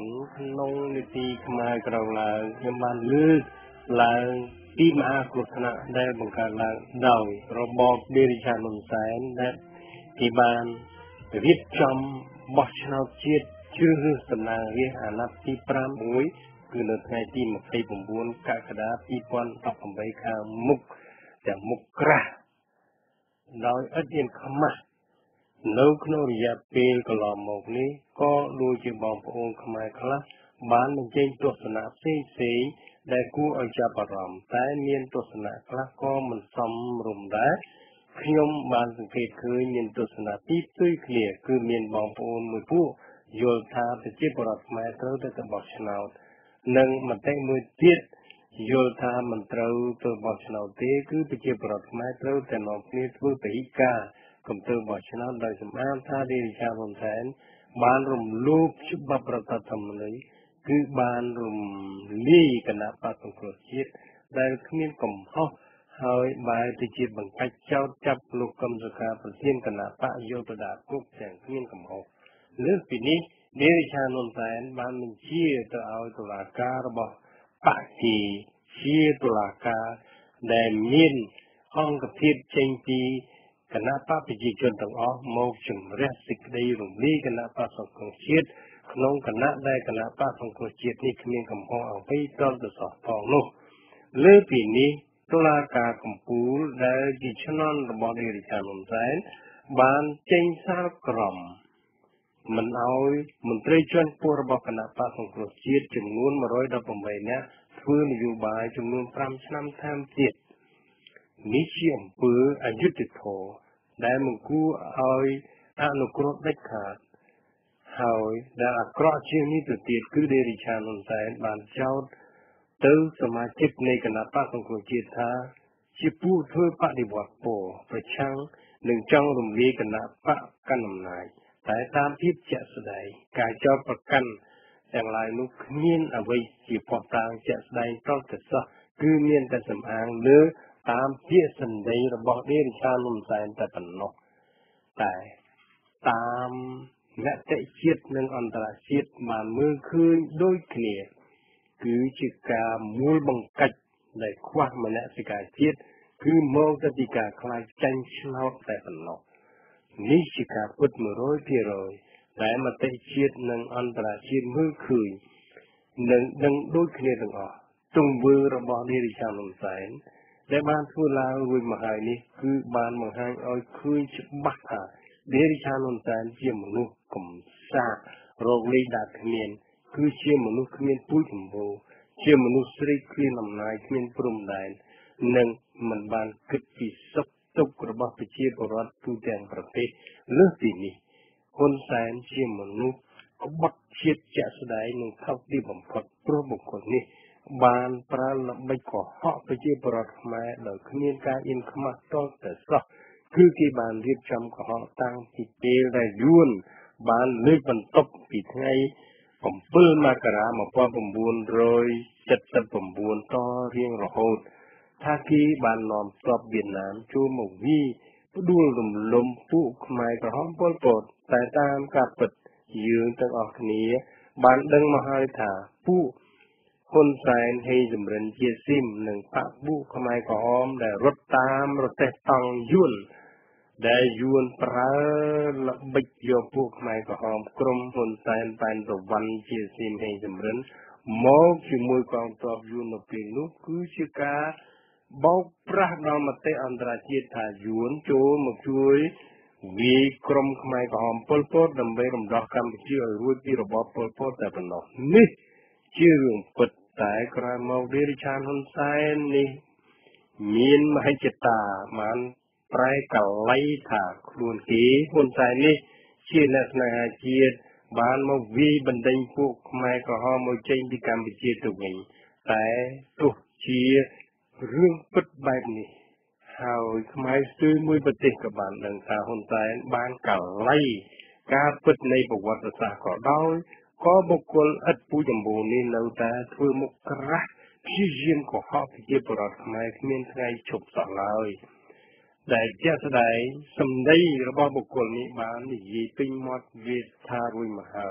ក្នុងនីតិខ្មែរក្រៅឡើងខ្ញុំបានលើកឡើងពីមហាគ្រោះថ្នាក់ដែលបង្កើតឡើងដោយរបបដេរិឆានហ៊ុនសែនដែលគេបានរៀបចំបោះឆ្នោតជាតិជ្រើសរើសតំណាងរាស្ត្រអាណត្តិទី5មួយគឺនៅថ្ងៃទី29កក្កដា2018ខាងមុខទាំងមុខក្រាស់ដោយឥតមានខ្មាស់នៅក្នុងរយៈពេលកន្លងមកនេះក៏ដូចជាបងប្អូនខ្មែរខ្លះបានបញ្ចេញទស្សនៈផ្សេងៗដែលគួរឲ្យចាប់អារម្មណ៍តែមានទស្សនៈខ្លះក៏មិនសមរម្យដែរខ្ញុំបានសង្កេតឃើញមានទស្សនៈទីផ្ទុយគ្នាគឺមានបងប្អូនមួយពួកយល់ថាប្រជាពលរដ្ឋខ្មែរត្រូវទៅបោះឆ្នោតនិងមតិមួយទៀតយល់ថាមិនត្រូវទៅបោះឆ្នោតទេគឺប្រជាពលរដ្ឋខ្មែរត្រូវតែនាំគ្នាធ្វើពហិការកុំទៅបោះឆ្នោតដោយសម្អាងថាដេរិឆានហ៊ុនសែនបានរំលោភច្បាប់រដ្ឋធម្មនុញ្ញគឺបានរំលាយគណៈបក្សសង្គ្រោះជាតិដែលគ្មានកំហុសហើយបែរទៅជាបង្កាច់ចោទចាប់លោកកឹមសុខាប្រធានគណៈបកយកទៅដាក់គុកទាំងគ្មានកំហុសលើសពីនេះដេរិឆានហ៊ុនសែនបានបញ្ជាទៅឲ្យតុលាការរបស់បកជាតុលាការដែលមានអង្គភាពចេញពីគណៈបកប្រជាជនទាំងអស់មកជំរះសេចក្តីរំលាយគណៈបកសង្គ្រោះជាតិក្នុងគណៈដែលគណៈបកសង្គ្រោះជាតិនេះគ្មានកំហុសអ្វីតលទៅសោះផងនោះលើពីនេះតុលាការកំពូលដែលជាឈ្នន់របស់ដេរិឆានហ៊ុនសែនបានចេញសារក្រមមិនឲ្យមន្ត្រីជាន់ខ្ពស់របស់គណៈបកសង្គ្រោះជាតិចំនួន118នាក់ធ្វើនយោបាយចំនួន5ឆ្នាំថែមទៀតនេះជាអំពើអយុត្តិធម៌ដែលមិនគួរឲ្យអនុគ្រោះដាច់ខាតហើយដែលអាក្រក់ជាងនេះទៅទៀតគឺដេរិឆានហ៊ុនសែនបានចោទទៅសមាជិកនៃគណៈបកសង្គ្រោះជាតិថាជាពួកធ្វើបដិវត្តពណ៌ប្រឆាំងនឹងចង់រំលាយគណៈបកកាន់អំណាចតែតាមភាពជាក់ស្ដែងការចោទប្រកាន់ទាំងឡាយនោះគ្មានអ្វីជាផុសតាងជាក់ស្ដែងតទៅសោះគឺមានតែសំអាងលើតាមពាក្យសម្ដីរបស់ដេរិឆានហ៊ុនសែនតែប៉ុណ្ណោះតែតាមមតិជាតិនិងអន្តរជាតិបានមើលឃើញដូចគ្នាគឺជាការមូលបង្កាច់ដែលខ្វះមនសិការជាតិគឺមកទៅពីការខ្លាចចាញ់ឆ្នោតតែប៉ុណ្ណោះនេះជាការពិត 100% ដែលមតិជាតិនិងអន្តរជាតិមើលឃើញនិងដឹងដូចគ្នាទាំងអស់ទង្វើរបស់ដេរិឆានហ៊ុនសែនដែលបានធ្វើឡើងរួចមកហើយនេះគឺបានបង្ហាញឲ្យឃើញច្បាស់ថាដេរិឆានហ៊ុនសែនជាមនុស្សកំសាករកលេខដាក់គ្មានគឺជាមនុស្សគ្មានពូជចម្បូរជាមនុស្សស្រេកឃ្លានអំណាចគ្មានព្រំដែននិងមិនបានគិតពីសុខទុក្ខរបស់ប្រជាពលរដ្ឋទូទាំងប្រទេសលើសពីនេះហ៊ុនសែនជាមនុស្សក្បត់ជាតិជាក់ស្ដែងនិងថោកទាបបំផុតព្រោះបុគ្គលនេះបានប្រើល្បិចកុហកប្រជាពលរដ្ឋខ្មែរដោយគ្មានការអៀនខ្មាស់តតែសោះគឺគេបានរៀបចំកុហកតាំងពីពេលដែលយួនបានលើកបន្ទប់ពីថ្ងៃ7មករា1979តរៀងរហូតថាគេបាននាំទ័ពវៀតណាមចូលមកវាយផ្ដួលរំលំពួកខ្មែរក្រហមប៉ុលពតតែតាមការពិតយើងទាំងអស់គ្នាបានដឹងមកហើយថាពួកហ៊ុនសែនហេជំរិនជាស៊ីមនិងបកពួកខ្មែរក្រហមដែលរត់តាមរទេះតង់យួនដែលយួនប្រើល្បិចយកពួកខ្មែរក្រហមក្រុមហ៊ុនសែនប៉ែនប្រវ័នជាស៊ីមហេជំរិនមកជាមួយកងទ័ពយួននៅពេលនោះគឺជាការបោកប្រាស់ដល់មតិអន្តរជាតិថាយួនចូលមកជួយវាយក្រុមខ្មែរក្រហមប៉ុលពតដើម្បីរំដោះកម្ពុជាឲ្យរួចពីរបបប៉ុលពតតែប៉ុណ្ណោះនេះជារឿងពិតតែក្រោយមកដេរិឆានហ៊ុនសែននេះមានមហិច្ឆតាបានប្រែកលៃថាខ្លួនគេហ៊ុនសែននេះជាអ្នកស្នេហាជាតិបានមកវាយបណ្ដេញពួកខ្មែរក្រហមមកចេញពីកម្ពុជាទៅវិញតែទោះជារឿងពិតបែបនេះហើយខ្មែរស្ទើរមួយប្រទេសក៏បានដឹងថាហ៊ុនសែនបានកលៃការពិតនៃប្រវត្តិសាស្ត្រក៏ដោយក៏បុគ្គលឥតពូជចម្បូរនេះនៅតែធ្វើមុខក្រាស់ព្យាយាមកុហកប្រជាពលរដ្ឋខ្មែរគ្មានថ្ងៃឈប់សោះឡើយដែលជាក់ស្ដែងសម្ដីរបស់បុគ្គលនេះបាននិយាយពេញមាត់វាថារួចមកហើយ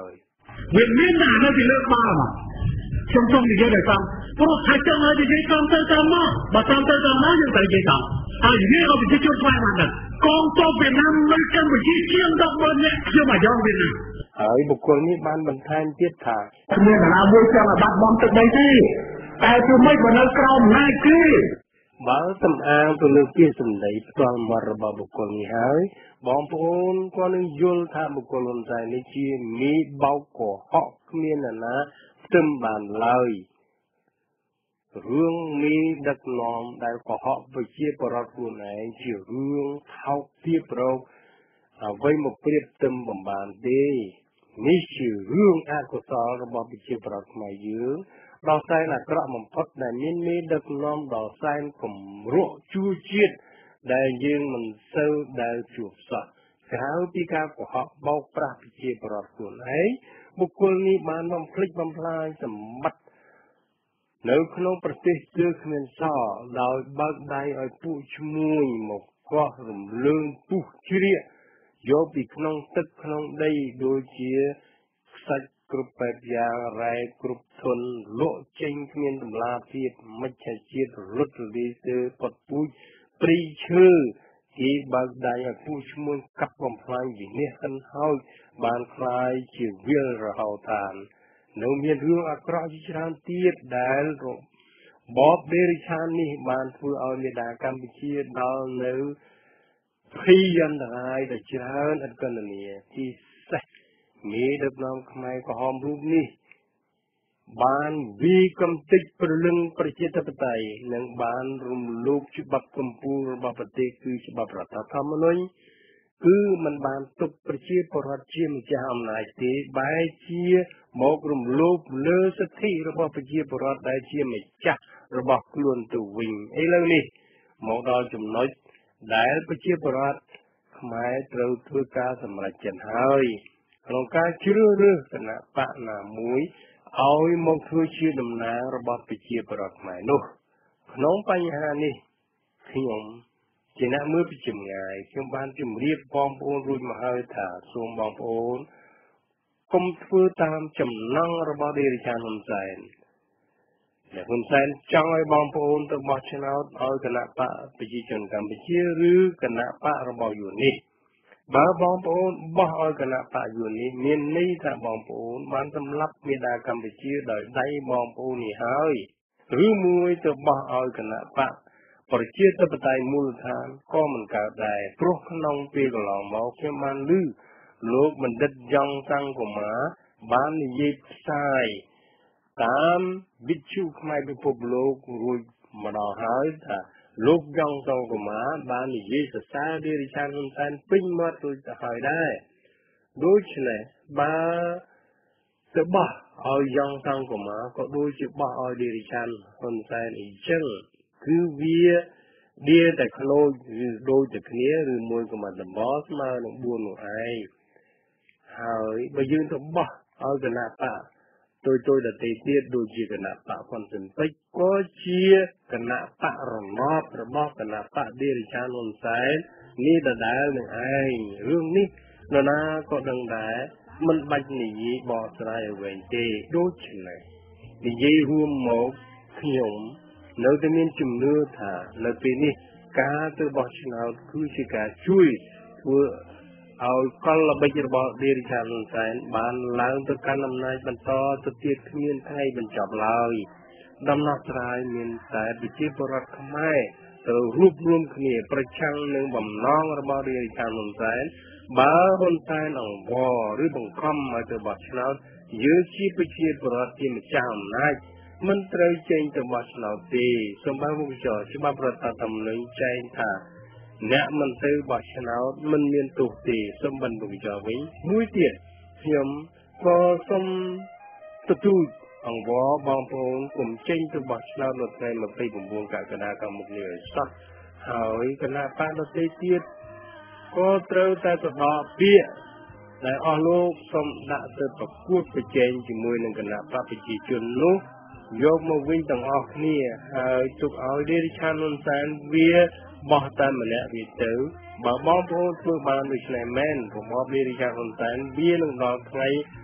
វាមានតែនៅពីលើក្បាលមកខ្ញុំសូមនិយាយឲ្យតាមព្រោះថាចឹងហើយនិយាយតាមទៅតាមមកបើតាមទៅតាមមកយើងត្រូវនិយាយតាមហើយនិយាយឲ្យប្រជាជនស្វែងបានដឹងកងទ័ពវៀតណាមនៅកម្ពុជាជាង10,000នាក់ខ្ញុំអាយ៉ងវៀតណាមហើយបុគ្គលនេះបានបន្ថែមទៀតថាគ្មានណាមួយចង់ឲ្យបាត់បង់ទឹកដីទេតែធ្វើម៉េចបើនៅក្រោមអំណាចគេបើសំអាងទៅលើពាក្យសម្ដីផ្ទាល់មាត់របស់បុគ្គលនេះហើយបងប្អូនក៏នឹងយល់ថាបុគ្គលហ៊ុនសែននេះជាមីបោកកុហកគ្មានអ្នកណាស្ទឹមបានឡើយរឿងមីដឹកនាំដែលកុហកប្រជាពលរដ្ឋខ្លួនឯងជារឿងថោកទាបរកអ្វីមកប្រៀបផ្ទឹមបំបានទេនេះជារឿងអកុសលរបស់ប្រជាពលរដ្ឋខ្មែរយើងដល់សែនអាក្រក់បំផុតដែលមានមេដឹកនាំដល់សែនគំរក់ជួជាតិដែលយើងមិនសូវដែលជួបសោះក្រៅពីការកុហកបោកប្រាស់ប្រជាពលរដ្ឋខ្លួនឯងបុគ្គលនេះបានបំភ្លេចបំផ្លាញសម្បត្តិនៅក្នុងប្រទេសគឺគ្មានសល់ដោយបើកដៃឲ្យពួកឈ្មួញមកកោះរំលើងពុះជ្រៀកយកពីក្នុងទឹកក្នុងដីដូចជាខ្សាច់គ្រប់បែបយ៉ាងរ៉ែគ្រប់ធនលក់ចេញគ្មានតម្លាភាពមិច្ឆជាតិរលត់រលាយទៅពត់ពូជព្រីឈើគេបើកដៃឲ្យពួកឈ្មួញកាប់បំផ្លាញវិនិច្ឆ័យហិនហោចបានคล้ายជាវិលរហោតាននៅមានរឿងអាក្រក់ជាច្រើនទៀតដែលរបបដេរិឆាននេះបានធ្វើឲ្យមេដាកម្ពុជាដល់នៅភ័យអន្តរាយដ៏ច្រើនឥតគណនាទីសេសមេដឹកនាំខ្មែរក្រហមរូបនេះបានវិកំតិចព្រលឹងប្រជាធិបតេយ្យនិងបានរំលោភច្បាប់កម្ពុជារបស់ប្រទេសគឺច្បាប់រដ្ឋធម្មនុញ្ញគឺมันបានទុកប្រជាពលរដ្ឋជាម្ចាស់អំណាចទេបែរជាមករំលោភលើសិទ្ធិរបស់ប្រជាពលរដ្ឋដែលជាម្ចាស់របស់ខ្លួនទៅវិញឥឡូវនេះមកដល់ចំណុចដែលប្រជាពលរដ្ឋខ្មែរត្រូវធ្វើការសម្រេចចិត្តហើយក្នុងការជ្រើសរើសគណៈបកណាមួយឲ្យមកធ្វើជាតំណាងរបស់ប្រជាពលរដ្ឋខ្មែរនោះក្នុងបញ្ហានេះខ្ញុំជាអ្នកមើលពីចម្ងាយខ្ញុំបានជម្រាបបងប្អូនរួចមកហើយថាសូមបងប្អូនកុំធ្វើតាមចំណង់របស់ដេរិឆានហ៊ុនសែនដែលហ៊ុនសែនចង់ឲ្យបងប្អូនទៅបោះឆ្នោតឲ្យគណៈបកប្រជាជនកម្ពុជាឬគណៈបករបស់យួននេះបើបងប្អូនបោះឲ្យគណៈបកយួននេះមានន័យថាបងប្អូនបានសម្លាប់មេដាកម្ពុជាដោយដៃបងប្អូននេះហើយឬមួយទៅបោះឲ្យគណៈបកប្រជាធិបតេយ្យមូលដ្ឋានក៏មិនកើតដែរព្រោះក្នុងពេលកន្លងមកខ្ញុំបានឮលោកបណ្ឌិតយ៉ងសង្គមាបាននិយាយផ្សាយតាមវិទ្យុខ្មែរពិភពលោករួចម្ដងហើយថាលោកយ៉ងសង្គមាបាននិយាយសរសើរដេរិឆានហ៊ុនសែនពេញមាត់រួចទៅហើយដែរដូច្នេះបើទៅបោះឲ្យយ៉ងសង្គមាក៏ដូចជាបោះឲ្យដេរិឆានហ៊ុនសែនអញ្ចឹងគឺវាដៀតែខ្លោចឬដូចតែគ្នាឬមួយក៏មិនដំបស្មើនឹង4នោះឯងហើយបើយើងទៅបោះឲ្យគណៈបកtôi đã thấy tiết đôi chỉ cái nạp bạc quan tâm tích có chia cái nạp bạc rồng móp rồi móp cái nạp bạc đi để cha luôn sai ní đã đá được ai hương ní nó na có đằng đá mình bạch nỉ bỏ ra về tê đôi chỉ này thì dây huom một nhổm nếu tôi nên chùm nưa thả là vì ní cá tôi bỏ chỉ nào cứ chỉ cả chui vừaเอาก็ระบายระบอบเดริชาลนแสนบานล้างตัวการนำนายบรรทอตัวเตียขมิ้นไทยบรรจับลอยดำนักรายมีนแต่ปิจิปรัตขมายตัวรูปรวมขมิ้นประชังหนึ่งบ่มน้องระบอบเดริชาลนแสนบ้าคนแสนอ่างวอหรือบังคับมาตัวบัชนาเยอะชีปิจิปรัตที่มีจำนายมันเตยเจงตัวบัชนาตีสมบัติมุขจอฉบับรัตตำลึงใจท่าអ្នកមិនទៅបោះឆ្នោតមិនមានទោសទេសូមបន្តវិចារវិញមួយទៀតខ្ញុំក៏សូមទទូចអង្វរបងប្អូនកុំចេញទៅបោះឆ្នោតនៅថ្ងៃ29កក្កដាខាងមុខនេះឲ្យសោះហើយគណៈបកដទៃទៀតក៏ត្រូវតែទៅដកពាក្យដែលអស់លោកសូមដាក់ទៅប្រកួតប្រជែងជាមួយនឹងគណៈបកប្រជាជននោះយកមកវិញទាំងអស់គ្នាហើយទុកឲ្យដេរិឆានហ៊ុនសែនវាបោះតែម្នាក់វាទៅបើបងប្អូនធ្វើបានដូច្នេះមែនរបបដេរិឆានហ៊ុនសែនវានឹងដល់ថ្ងៃ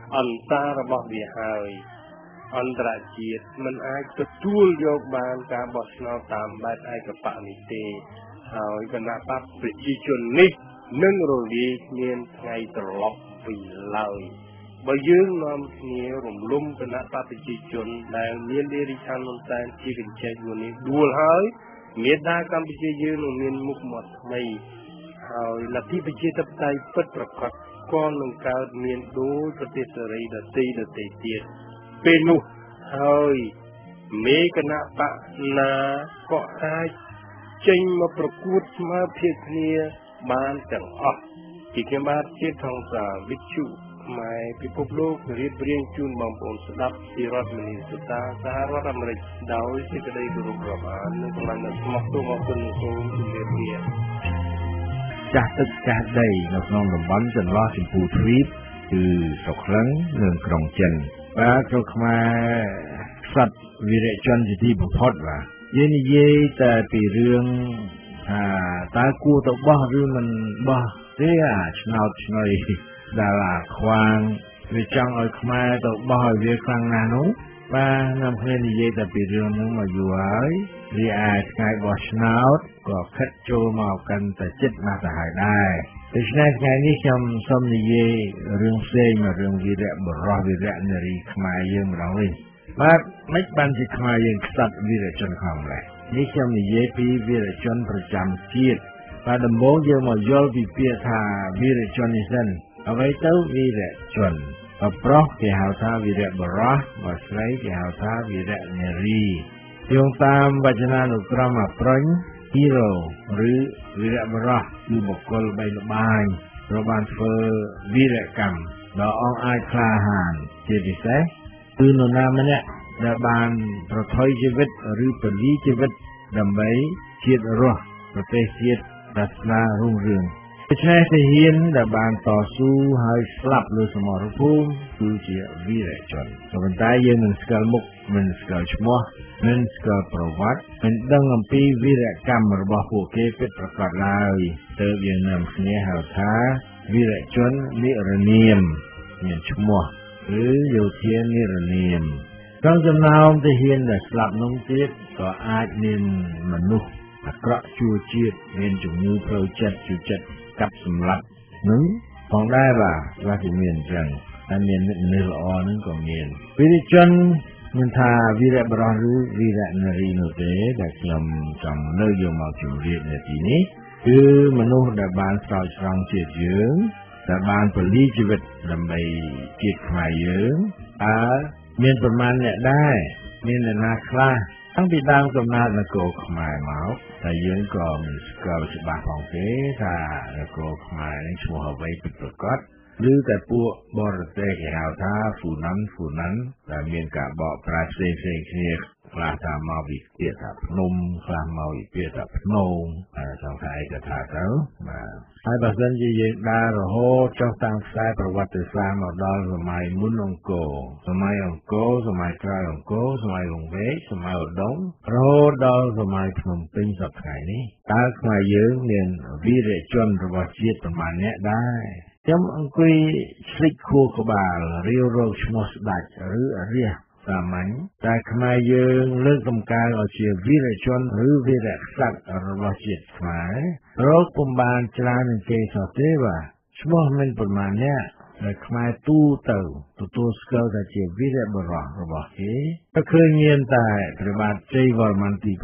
អន្តររបស់វាហើយអន្តរជាតិមិនអាចទទួលយកបានការបោះឆ្នោតតាមបែបឯកបៈនេះទេហើយគណៈបកប្រជាជននេះនឹងរលាយមានថ្ងៃត្រឡប់ពីឡើយបើយើងនាំគ្នារំលំគណៈបកប្រជាជនដែលមានឌីរិឆានហ៊ុនសែនជាកញ្ចែកមួយនេះដួលហើយមេដាកម្ពុជាយើងនឹងមានមុខមាត់ថ្មីហើយលទ្ធិប្រជាធិបតេយ្យពិតប្រាកដក៏នឹងកើតមានដោយប្រទេសសេរីដទៃទៀតពេលនោះហើយមេគណៈបកណាក៏អាចចេញមកប្រកួតស្មើភាពគ្នាបានទាំងអស់ពីខ្ញុំបាទជាថងសាវិទ្យុខ្មែរពិភពលោករៀបរៀងជូនបងប្អូនស្ដាប់ពីរដ្ឋមនីសុតាសហរដ្ឋអាមេរិកដោយសេចក្តីគោរពរាប់អាននិងកម្លាំងស្មោះទោសអគុណសូមជម្រាបលាចាស់ទឹកចាស់ដីនៅក្នុងតំបន់ចន្លោះចម្ពូទ្វីបគឺស្រុកក្លឹងនិងក្រុងចិនបាទចូលខ្មែរខ្សត់វីរៈជនជាទីបំផុតបាទយើងនិយាយតែពីរឿងថាតើគួរទៅបោះឬមិនបោះទេឆ្នោតឆ្នៃដែលខ្វាងវាចង់ឲ្យខ្មែរទៅបោះឲ្យវាខ្លាំងណាស់នោះបាទនាំគ្នានិយាយតែពីរឿងនោះមកយូរហើយរីឯថ្ងៃបោះឆ្នោតក៏ខិតចូលមកកាន់តែជិតណាស់ទៅហើយដែរដូច្នេះថ្ងៃនេះខ្ញុំសូមនិយាយរឿងផ្សេងមករឿងវីរៈបុរសវីរៈនារីខ្មែរយើងម្ដងវិញបាទមិនបានជាខ្មែរយើងខ្សត់វីរៈជនខ្មែរម្ល៉េះនេះខ្ញុំនិយាយពីវីរៈជនប្រចាំជាតិបាទដំបូងយើងមកយល់ពីពាក្យថាវីរៈជននេះសិនអ្វីទៅវីរៈជនបើប្រុសគេហៅថាវីរៈបុរសបើស្រីគេហៅថាវីរៈនារីយោងតាមវចនានុក្រមប្រុញ hero ឬវីរៈបុរសគឺបុគ្គលបីល្បាញត្រូវបានធ្វើវីរកម្មដ៏អង់អាចក្លាហានជាពិសេសគឺនរណាម្នាក់ដែលបានប្រថុយជីវិតឬពលីជីវិតដើម្បីជាតិរស់ប្រទេសជាតិសាសនារុងរឿងដូច្នេះទាហានដែលបានតស៊ូហើយស្លាប់លើសមរភូមិគឺជាវីរៈជនក៏ប៉ុន្តែយើងមិនស្គាល់មុខមិនស្គាល់ឈ្មោះមិនស្គាល់ប្រវត្តិមិនដឹងអំពីវីរកម្មរបស់ពួកគេពិតប្រាកដឡើយទើបយើងនាំគ្នាហៅថាវីរៈជននិរនាមមានឈ្មោះឬយោធានិរនាមក្នុងចំណោមទាហានដែលស្លាប់នោះទៀតក៏អាចមានមនុស្សអាក្រក់ជួជាតិមានជំងឺផ្លូវចិត្តជួចិត្តកាប់សម្លាប់នឹងផងដែរបាទជាមានអញ្ចឹងតែមានមនុស្សល្អនឹងក៏មានវីរៈជនមិនថាវីរៈបុរសឬវីរៈនារីនោះទេដែលខ្ញុំចង់លើកយកមកជម្រាបនៅទីនេះគឺមនុស្សដែលបានស្រោចស្រង់ជាតិយើងដែលបានពលីជីវិតដើម្បីជាតិខ្មែរយើងមានប្រមាណអ្នកដែរមានអ្នកណាខ្លះតាំងពីដើមកំណើតនគរខ្មែរមកតែយើងក៏មិនស្គាល់ច្បាស់ផងទេថានគរខ្មែរនេះឈ្មោះអ្វីពិតប្រាកដឬតែពួកបរទេសគេហៅថាហ្វូណាន់ដែលមានការបកប្រែផ្សេងគ្នាខ្លះថាមកពីពាក្យថាភ្នំខ្លះមកពីពាក្យថាភ្នំចង់ថាឯកថាទៅបាទហើយបើសិនជាយើងដើររហូតចុះតាមខ្សែប្រវត្តិសាស្ត្រមកដល់សម័យមុនអង្គរសម័យអង្គរសម័យក្រោយអង្គរសម័យវង្វេកសម័យឧដុង្គរហូតដល់សម័យភ្នំពេញសប្តាហ៍នេះតើខ្មែរយើងមានវីរៈជនរបស់ជាតិប្រមាណអ្នកដែរខ្ញុំអង្គុយស្លេចខួរក្បាលរាវរកឈ្មោះស្ដេចឬអរិយសាមញ្ញតែខ្មែរយើងលើកតម្កើងឲ្យជាវីរៈជនឬវីរៈក្សត្ររបស់ជាតិខ្មែររកពុំបានច្រើននឹងគេសោះទេបាទឈ្មោះមិនប្រមាណអ្នកដែលខ្មែរទូទៅទទួលស្គាល់ថាជាវីរៈបុរសរបស់គេក៏ឃើញមានតែព្រះបាទជ័យវរ្ម័នទី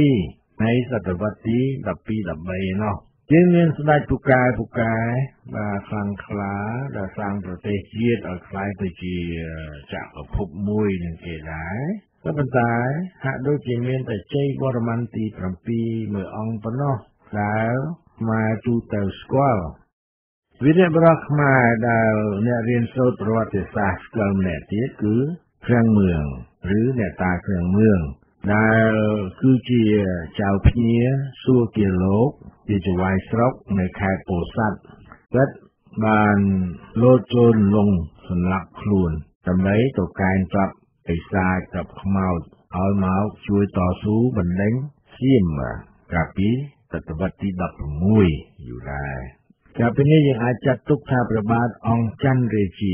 7នៃសតវត្សទី12-13នោះយើងមានស្ដេចពូកែបាទខ្លាំងក្លាដែលសាងប្រទេសជាតិឲ្យក្លាយទៅជាចក្រភពមួយនឹងគេដែរក៏ប៉ុន្តែហាក់ដូចជាមានតែជ័យវរ្ម័នទី7មួយអង្គប៉ុណ្ណោះដែលខ្មែរទូទៅស្គាល់វីរៈបុរសខ្មែរដែលអ្នករៀនសូត្រប្រវត្តិសាស្ត្រស្គាល់ម្នាក់ទៀតគឺឃ្លាំងមឿងឬអ្នកតាឃ្លាំងមឿងដែលគឺជាចៅភ្ញាសួរគាលោកជាចៅហ្វាយស្រុកនៅខេត្តពោធិ៍សាត់គាត់បានលោតចូលលងសម្លាប់ខ្លួនដើម្បីទៅកែងចាប់បិសាចចាប់ខ្មោចឲ្យមកជួយតស៊ូបណ្ដេញសៀមកាលពីសតវត្សទី16យូរដែរកាលពីនេះយើងអាចចាត់ទុកថាព្រះបាទអង្គច័ន្ទរាជា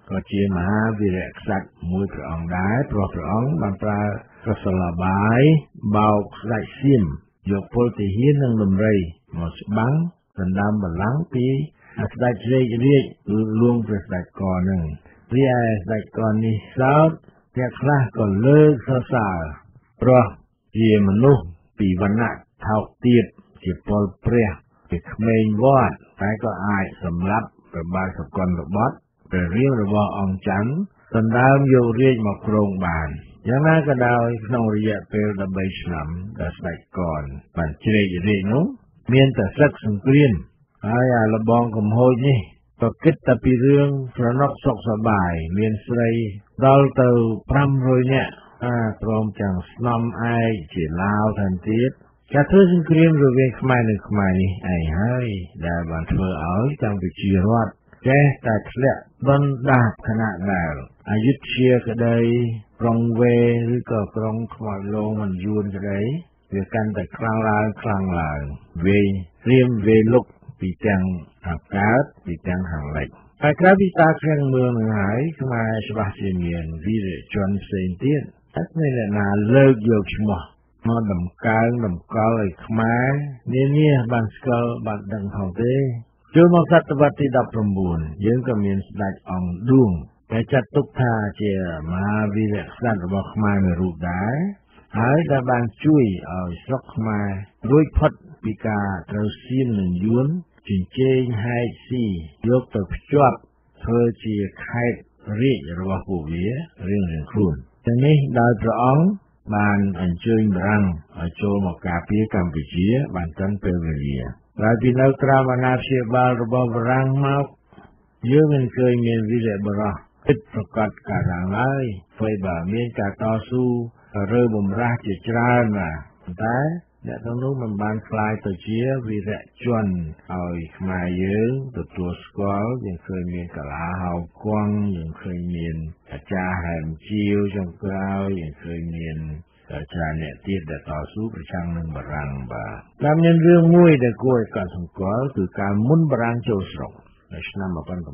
ก็ជាមហាវីរក្សត្រមួយព្រះអង្គដែរព្រោះព្រះអង្គបានប្រើកសលបាយបោកស្ដេចសៀមយកពលទាហាននិងដំរីមកច្បាំងដណ្ដើមបល្ល័ង្កពីស្ដេចរាជលួងព្រះស្ដេចកនឹងរីឯស្ដេចកនេះសោតអ្នកខ្លះក៏លើកសរសើរព្រោះជាមនុស្សពីវណ្ណៈថោកទាបជាពលព្រះជាក្មេងវត្តតែក៏អាចសម្លាប់ព្រះបាទសុគន្ធបុត្រព្រះរាមរបស់អង្គច័ន្ទដណ្ដើមយករាជមកគ្រងបានយ៉ាងណាក៏ដោយក្នុងរយៈពេល13ឆ្នាំដែលស្ដេចកនបានជ្រែករាជនោះមានតែសឹកសង្គ្រាមហើយអាលបងកំហូចនេះក៏គិតតែពីរឿងស្រណុកសុខសប្បាយមានស្រីដល់ទៅ500នាក់ព្រមទាំងស្នំឯកជាឡាវថែមទៀតការធ្វើសង្គ្រាមរវាងខ្មែរនិងខ្មែរនេះឯងហើយដែលបានធ្វើឲ្យកម្ពុជារដ្ឋចេះតែធ្លាក់ដុនដាបខណៈដែលអយុធ្យាក្តីក្រុងវេឬក៏ក្រុងខ្មោចលងមិនយួនក្តីវាកាន់តែខ្លាំងឡើងវេរៀមវេលុកពីទាំងខាងកើតពីទាំងខាងលិចហើយក្រៅពីតាឃ្លាំងមើលនឹងហើយខ្មែរច្បាស់ជាមានវីរជនផ្សេងទៀតតែគ្មានអ្នកណាលើកយកឈ្មោះមកតម្កើងតម្កល់ឲ្យខ្មែរនានាបានស្គាល់បានដឹងផងទេចូលមកសតវត្សទី19យើងក៏មានស្ដេចអង្គឌួងដែលចាត់ទុកថាជាមហាវីរក្សត្ររបស់ខ្មែរមួយរូបដែរហើយដែលបានជួយឲ្យស្រុកខ្មែររួចផុតពីការត្រូវសៀមនិងយួនចិញ្ចែងហែកស៊ីយកទៅភ្ជាប់ធ្វើជាខេត្តរាជរបស់ពួកវារៀងៗខ្លួនទាំងនេះដោយព្រះអង្គបានអញ្ជើញបារាំងឲ្យចូលមកការពារកម្ពុជាបានតាំងពេលវេលាហើយពីនៅក្រោមអាណាព្យាបាលរបស់បារាំងមកយើងមិនឃើញមានវីរបុរសពិតប្រាកដកើតឡើងឡើយព្រោះបើមានការតស៊ូរើបំរាស់ជាច្រើនណាតែអ្នកទាំងនោះមិនបានខ្លាយទៅជាវីរជនឲ្យខ្មែរយើងទទួលស្គាល់យើងឃើញមានកលាហៅគង់យើងឃើញមានអាចារ្យហែមជាវចុងក្រោយយើងឃើញមានច្រើនអ្នកទៀតដែលតស៊ូប្រឆាំងនឹងបារាំងបាទតាមមានរឿងមួយដែលគួរឲ្យកត់សម្គាល់គឺការមុនបារាំងចូលស្រុកនៅឆ្នាំ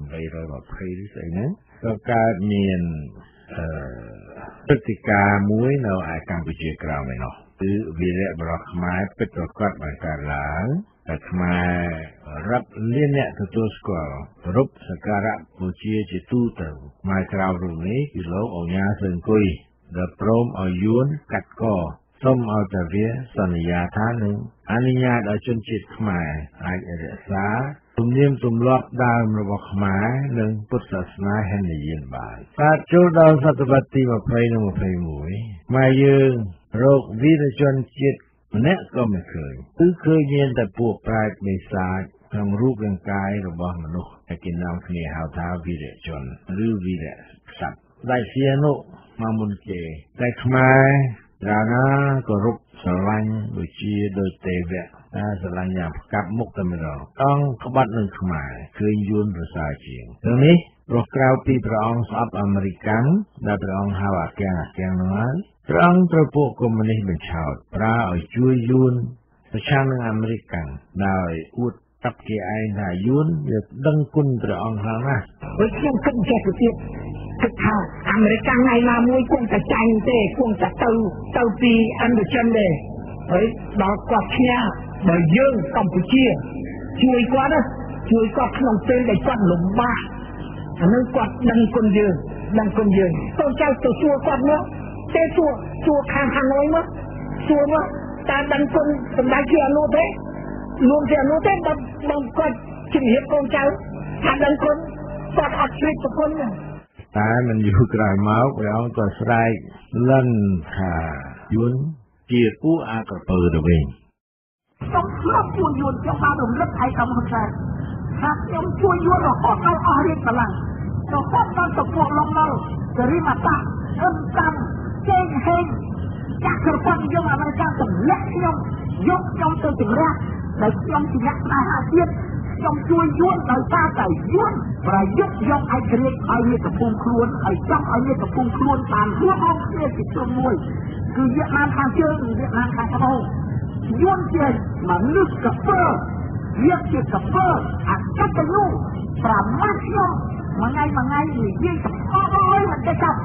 1820ស្អីហ្នឹងក៏កើតមានព្រឹត្តិការណ៍មួយនៅឯកម្ពុជាក្រោមឯនោះគឺវីរបុរសខ្មែរពិតប្រាកដបានកើតឡើងតែខ្មែររាប់លានអ្នកទទួលស្គាល់រូបសក្ការៈបូជាជាទូទៅខ្មែរក្រៅរូបនេះគឺលោកអញ្ញាសឹងគុយដែលព្រមឲ្យយួនកាត់កសូមឲ្យតាវាសន្យាថានឹងអនុញ្ញាតឲ្យជនជាតិខ្មែរអាចរក្សាទំនៀមទម្លាប់ដើមរបស់ខ្មែរនិងពុទ្ធសាសនាហិនយានបានកើតចូលដល់សតវត្សទី20និង21ខ្មែរយើងរកវីរជនជាតិម្នាក់ក៏មិនឃើញគឺឃើញមានតែពួកប្រែតបិសាចក្នុងរូបរាងកាយរបស់មនុស្សដែលគេនាំគ្នាហៅថាវីរជនឬវីរក្សត្រដៃសៀនុមកមុនគេតែខ្មែររាណាក៏រុកស្រឡាញ់ដូចជាដូចទេវៈស្រឡាញ់យ៉ាងផ្កាប់មុខតែម្ដងអង្គក្បត់នឹងខ្មែរឃើញយួនប្រសើរជាងទាំងនេះព្រោះក្រៅពីព្រះអង្គស្អប់អាមេរិកាំងដែលព្រះអង្គហៅអាកាំងនោះហើយព្រះអង្គត្រូវពួកកុម្មុយនីសបញ្ឆោតប្រើឲ្យជួយយួនប្រឆាំងនឹងអាមេរិកាំងដោយអួតតាប់គេឯងថាយួនវាដឹងគុណព្រះអង្គខ្លាំងណាស់ដូចខ្ញុំគិតចេះទៅទៀតគិតថាអាមេរិកាំងថ្ងៃណាមួយគង់តែចាញ់ទេគង់តែទៅពីឥណ្ឌូចិនទេហើយដល់គាត់ឈ្នះបើយើងកម្ពុជាជួយគាត់ក្នុងពេលដែលគាត់លំបាកអានឹងគាត់ដឹងគុណយើងទៅចៅទៅសួរគាត់មកទេសួរខាងហាណូយមកសួរមកតើដឹងគុណសម្ដេចជាអនុទេលោកជាអនុទេបើគាត់ជំរាបកូនចៅថាដឹងគុណគាត់អត់ជ្រាបគុណតែមិនយូរក្រោយមកព្រះអង្គក៏ស្រែកលិនថាយួនជាពួកអាក្រពើទៅវិញខ្ញុំឆ្លប់ជួយយួនខ្ញុំបានរំលឹកឯកឧបមាថាខ្ញុំជួយយួនរហូតដល់អស់រាជបល្ល័ង្ករហូតដល់ទៅពួកលោកនៅគរិមាតាអឹមតាមចេញហេងចាក់ក្រពំយកអាមេរិកទម្លាក់ខ្ញុំយកខ្ញុំទៅជំរះដែលខ្ញុំជាអ្នកផ្នែកអាទៀតខ្ញុំជួយយួនដោយសារតែយួនប្រយុទ្ធយកឯករាជ្យឲ្យមានកំពុងខ្លួនឲ្យចង់ឲ្យមានកំពុងខ្លួនតាមរួមអង្គគ្នាជាក្រុមមួយគឺវៀតណាមខាងជើងនិងវៀតណាមខាងត្បូងយួនជាមនុស្សកពើវាជាកពើអកតញ្ញូប្រមាថខ្ញុំ ngày thì riêng ôi là cái sao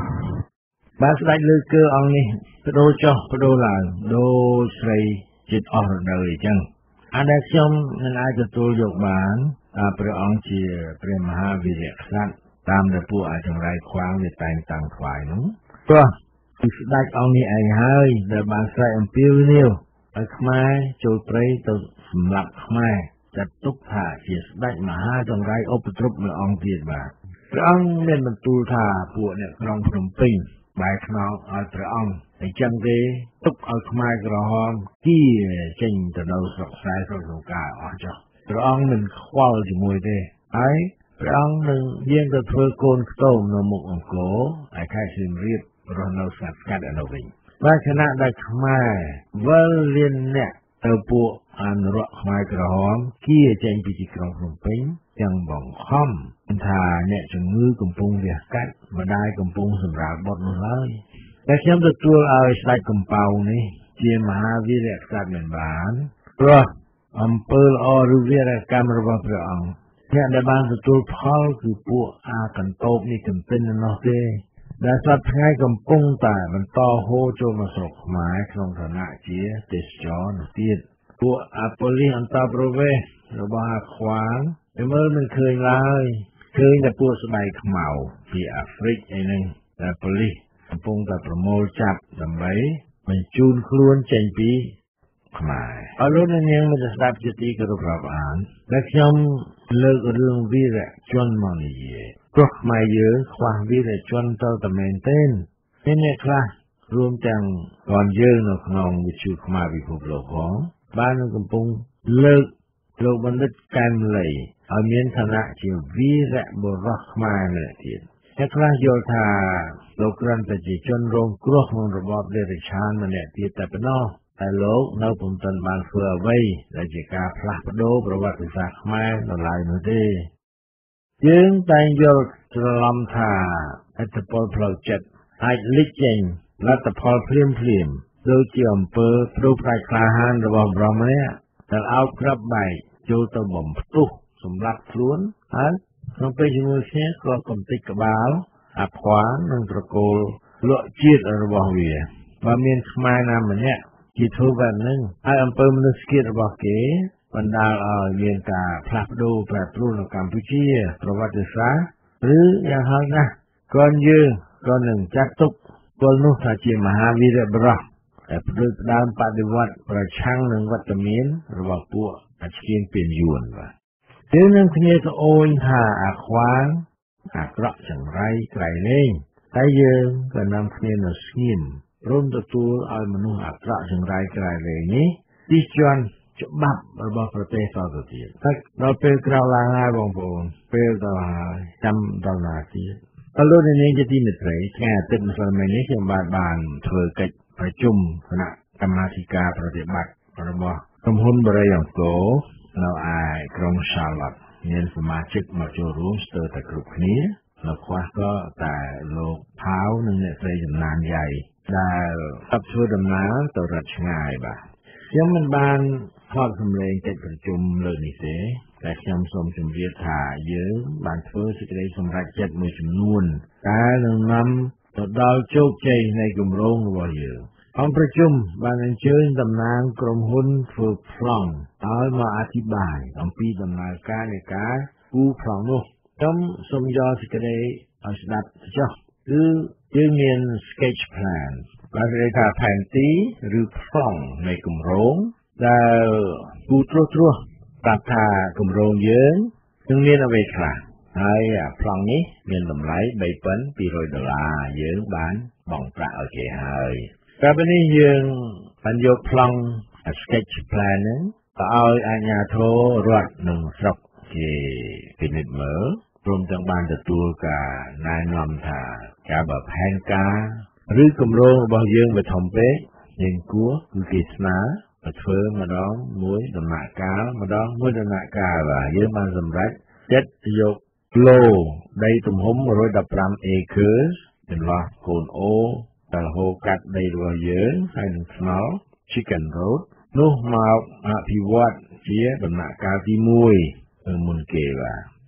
bà sẽ đánh lưu cơ ông này đô cho đô là đô xây chít ở đời chăng anh đã xong nên ai cho tôi dục bán bởi ông chỉ bởi Maha Viryaksat tam đã phụ ở trong rai khoáng về tài tăng thoại đúng rồi thì sẽ đánh ông này anh hơi để bà sẽ em phiêu nhiêu ở Khmer trôi prey từ sầm lập Khmerจัดตุกท่าเสียได้มาหาจังไรอุปตรบเมื่อองเตียนมาพระองค์เน้นบรรทุท่าพวกเนี่ยครองพนมปิงใบขนองเอาพระองค์ในจังเดตุกเอาขมายกระหอมที่เจงจะเราสกสายสกกาอ๋อจ้ะพระองค์มันคว้าจมูกเดไอ้พระองค์มันเยี่ยงจะเพื่อโกนโตมนมุกองโกไอ้ข้าศึกเรียบรอนเราสัตว์กัดอนวิว่าชนะได้ขมายเวลเลียนเนี่ยเต่าปูอันรักไม้กระหอมกี้เจนปีจิกรองพรมปิ้งยังบ่องค่อมทาเนี่ยจงมือกำปงเดียกัดมาได้กำปงสำหรับบทนู้นเลยแต่เชื่อมตัวเอาใส่กำเปานี่เจียมหาวิเรศกัดเหมือนบ้านเพราะอำเภออรุเวรกรรมระบพระองค์เนี่ยในบ้านตัวพ่อคือปูอากันโตนี่กันเป็นนอเต้ได้สัตว์ง่ายกำปงแต่มันต่อโฮโจมาสกหมายครองฐานะเจียเตชจอนตีดพวกอาปลีอันตาโปรเวระบาขวางแต่เมื่อมันเคยลายเคยแต่พวกสบายขมาวที่แอฟริกไอ้นึงแต่ปลีกำปงแต่ประโมลจับดำไว้มันจูนคล้วนเจนปีขมายเอาลุ้นยังมันจะสับจิตีกระดับอ่านและขยมเลิกเรื่องวิระจนมอนีเย่พวกมาเยอะความวิระจนเต้าตะเมนเต้นเนี่ยคลารวมจังก่อนเยอะนกนองวิชุขมาวิภพโลกของบ้านกำปงเลิกโลกบันทึกการเลยเอาเมียนธนะเชี่ยววิระบรักมาเนี่ยทีแต่คลาโยธาโลกรันตจิจนโรงกลัวของระบบเดริชานมันเนี่ยทีแต่เป็นนอแต่โลกเราผมตันบานเฟื่อไว้และจิกาพลักโดประวัติศาสตร์มาละลายนู่นดียึงแต่โยธาลำธาอัตพลพลาวจัดไอลิจเจงรัตพลเพลียมโดยเกี่ยมเปิดรูปไตรคลาหันระบบรำเนี่ยแต่เอากระบใบโจตบ่มตุสมรักล้วนอันน้องไปจมูกเสียก็กำติกบ่าวอับขวานนั่งตะโกลเลาะจีดระบบเวียว่าเมียนขมายนำมันเนี่ยจีทูแบบนึงไออำเภอมนุษย์กิจระบบเก๋บรรดาเมียนกาพลักดูแปรปรวนในกัมพูชีประวัติศาสตร์หรืออย่างไรนะก่อนยืนก่อนหนึ่งจัดตุกก่อนนู้นถ้าจีมหาวิระบรักแต่พฤติกรรมปฏิวัติประชังหนึ่งวัตมีนระบบพวกอาชีพเป็นยวนว่าเรื่องนั้นที่จะโอนท่าอาควางอากระจังไรไกลเล่งแต่ยังก็นำเพียงสกิมร่วมตัวเอามนุษย์อากระจังไรไกลเลยนี้ดิฉันจะบับระบบประเทศต่อตัวที่ถ้าเราเป็นกล่าวลาให้บางคนเป็นต่อจำต่อหน้าที่ตลอดในนี้จะที่มิตรแค่ติดมาสมัยนี้เชื่อมบานเธอเกิดประชุมคณะกรรมาธิการปฏิบัติระบบสมหุ่นบริยังโตเราอายกรงชาลัดเงินสมาชิกมาจูรูสเตอร์แต่กลุ่มนี้เราคว้าก็แต่โลกเท้าหนึ่งเนี่ยใส่จำนานใหญ่ได้ตับช่วยดำน้ำตัวรัชง่ายบ่ายังมันบานทอดสำเร็จเกิดประชุมเลยนี่เสียแต่ยำสมจำเรียถ่าเยอะบางเพื่อสิได้สำหรับจัดมือจำนวนแต่หนึ่งนำตัวดาวโชคใจในกลุ่มโรงวัวเยอะห้องประชุมบางเชิญตำนานกรมหุ้นฝึกพล่องเอามาอธิบายต้องปีตำนานการในการกู้พล่องนู้ต้องสมยอสิได้เอาสดับเจ้าคือยืนเงินสเก็ตช์แพลนบางเรื่องแผนที่หรือพล่องในกลุ่มโรงแล้วกู้ทั่วตัดทากลุ่มโรงเยอะจึงเรียนเอาไว้คลาให้พล่องนี้เงินลำไหลใบเป็น$200เยอะบ้านบ่องปลาโอเคให้การเป็นนี้ยังปัญญาพลังสเก็ตช์แพลนนั้นก็เอาอัญญาโทรวดหนึ่งสกที่พินิจเหมือรวมทั้งบ้านตัวกับนายนอมถาการแบบแผนการหรือกลุ่มโรงบางยังไปทำเป๊ะยังกลัวคือกิจนามาเพิ่มมาดองมวยดำหนักกามาดองมวยดำหนักกาว่าเยอะมาสำหรับเจ็ดยกโลได้ตุ่มหม115 เอเคอร์เป็นว่าโกนโอแต่โฮกัดได้รัวเยอะให้หนึ่งสมอลชิคเก้นโรดนู้มาอภิวัตเชียดำหนักกาที่มวยมุนเกว่า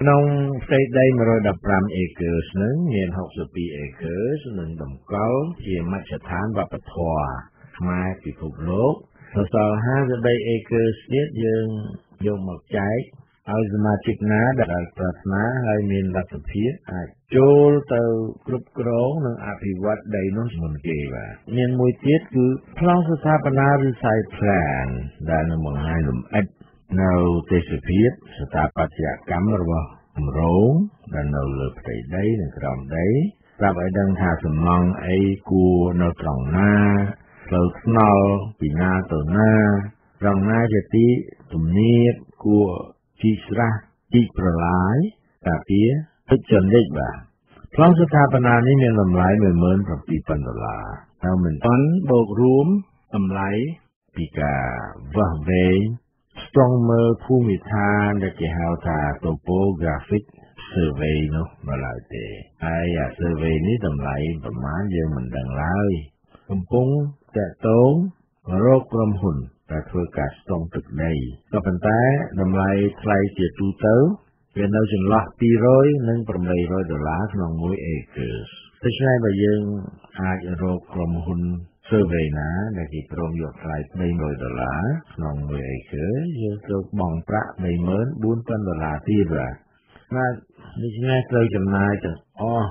ក្នុងផ្ទៃដី115 acres នឹងមាន62 acres នឹងតម្កល់ជាមជ្ឈដ្ឋានវប្បធម៌ខ្មែរពិភពលោកសល់53 acres ទៀតយើងយកមកចែកឲ្យសមាជិកណាដែលប្រាថ្នាហើយមានលទ្ធភាពអាចចូលទៅគ្រប់គ្រងនិងអភិវឌ្ឍដីនោះមុនគេបាទមានមួយទៀតគឺប្លង់ស្ថាបនាឬ site plan ដែលនឹងបង្ហាញលម្អិតនៅទេសភាពស្ថាបត្យកម្មរបស់គម្រោងដែលនៅលើផ្ទៃដីនិងក្រោមដីប្រាប់ឲ្យដឹងថាសំណង់អីគួរនៅត្រង់ណាផ្លូវថ្នល់ពីណាទៅណាត្រង់ណាជាទីទំនាបគួរជីកស្រះជីកប្រឡាយតាពីទឹកចន្ទិចបាទប្លង់ស្ថាបនានេះមានតម្លៃ$17,000ហើយមិនទាន់បូករួមតម្លៃពីការវាស់វែងស្ទង់មើលភូមិឋានដែលគេហៅថា topographic survey នោះមកឡើយទេហើយអា survey នេះតម្លៃប្រមាណយើងមិនដឹងឡើយកំពុងតាក់ទងរកក្រុមហ៊ុនដែលធ្វើការស្ទង់ទឹកដីក៏ប៉ុន្តែតម្លៃថ្លៃជាទូទៅវានៅចន្លោះ$200និង$800ក្នុង1 acre ដូច្នេះបើយើងអាចរកក្រុមហ៊ុន survey ណាដែលគេព្រមយកថ្លៃ$300ក្នុង1 acre យើងត្រូវបង់ប្រាក់$34,000ទៀតបាទដូច្នេះត្រូវចំណាយទាំងអស់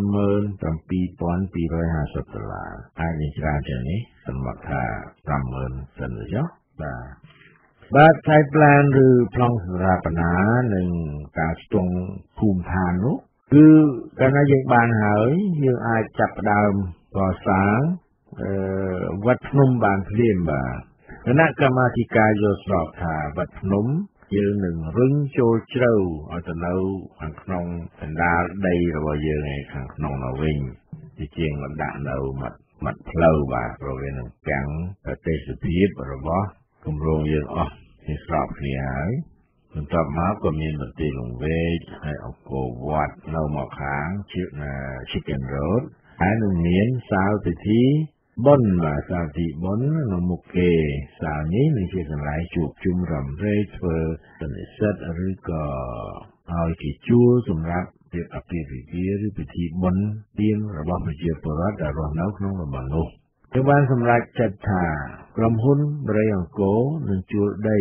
$47,250អាចនឹងច្រើនជាងនេះសម្រាប់ថា$50,000សិនចុះបាទ site plan ឬប្លង់ស្ថាបនានិងការស្ទង់ភូមិឋាននោះគឺកាលណាយើងបានហើយយើងអាចចាប់ផ្ដើមកសាងវត្តភ្នំបានភ្លាមបាទគណៈកម្មាធិការយល់ស្របថាវត្តភ្នំយើងនឹងរុញចូលជ្រៅឲ្យទៅនៅខាងក្នុងកណ្ដាលដីរបស់យើងឯខាងក្នុងនោះវិញជាងមកដាក់នៅមាត់ផ្លូវបាទព្រោះវានឹងកាំងទេសភាពរបស់គម្រោងយើងអស់ជាស្របគ្នាហើយបន្ទាប់មកក៏មានមន្ទីរលង្វែកហើយអង្គរវត្តនៅមកខាងជា Chicken Road ហើយនឹងមានសាលពិធីបុណ្យបាទសាលពិធីបុណ្យនៅមុខគេសាលនេះនឹងជាកន្លែងជួបជុំរំលែកធ្វើសន្និសីទឬក៏ឲ្យគេជួលសម្រាប់ពីអាពាហ៍ពិពាហ៍ឬពិធីបុណ្យទានរបស់ប្រជាពលរដ្ឋដែលរស់នៅក្នុងតំបន់នោះយើងបានសម្រេចចិត្តថាក្រុមហ៊ុនបរិយអង្គរនឹងជួលដី